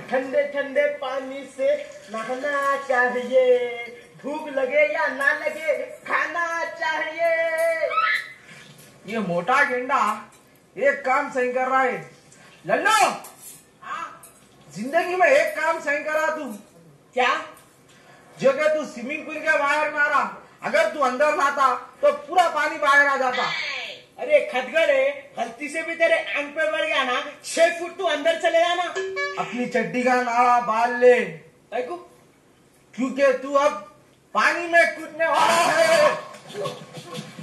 ठंडे ठंडे पानी से नहाना चाहिए, भूख लगे या ना लगे खाना चाहिए। ये मोटा गेंडा एक काम सही कर रहा है। लल्लो, जिंदगी में एक काम सही करा तू। क्या? जो कि तू स्विमिंग पूल के बाहर मारा, अगर तू अंदर लाता तो पूरा पानी बाहर आ जाता। अरे खदगड़े, गलती से भी तेरे आंख पे बढ़ गया ना, 6 फुट तू अंदर चले जाना। अपनी चड्डी का नाड़ा बाल ले, क्योंकि तू अब पानी में कूदने वाला है।